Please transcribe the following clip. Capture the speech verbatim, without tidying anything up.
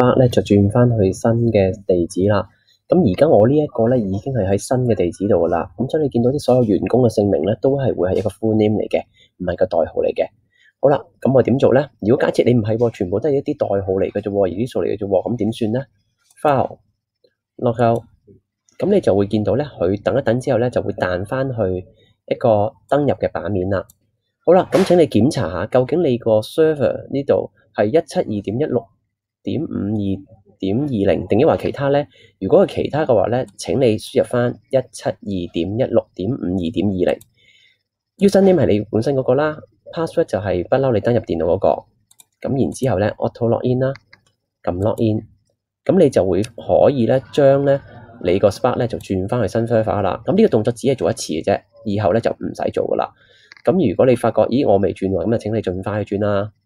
Spark 咧就轉翻去新嘅地址啦。咁而家我呢一個咧已經係喺新嘅地址度噶啦。咁所以你見到啲所有員工嘅姓名咧都係會係一個 full name 嚟嘅，唔係個代號嚟嘅。好啦，咁我點做咧？如果假設你唔係喎，全部都係一啲代號嚟嘅啫喎，而啲數嚟嘅啫喎，咁點算咧 ？File Logout，咁你就會見到咧，佢等一等之後咧就會彈翻去一個登入嘅版面啦。好啦，咁請你檢查下，究竟你個 server 呢度係一七二點一六點五二點二零定抑或其他咧？如果係其他嘅話咧，請你輸入翻一七二點一六點五二點二零。Username 係你本身嗰個啦 ，password 就係不嬲你登入電腦嗰個。咁然之後咧 auto login 啦，撳 login，咁你就會可以咧將咧你個 Spark 咧就轉翻去新 server 啦。咁呢個動作只係做一次嘅啫，以後咧就唔使做噶啦。咁如果你發覺咦我未轉喎，咁就請你盡快去轉啦。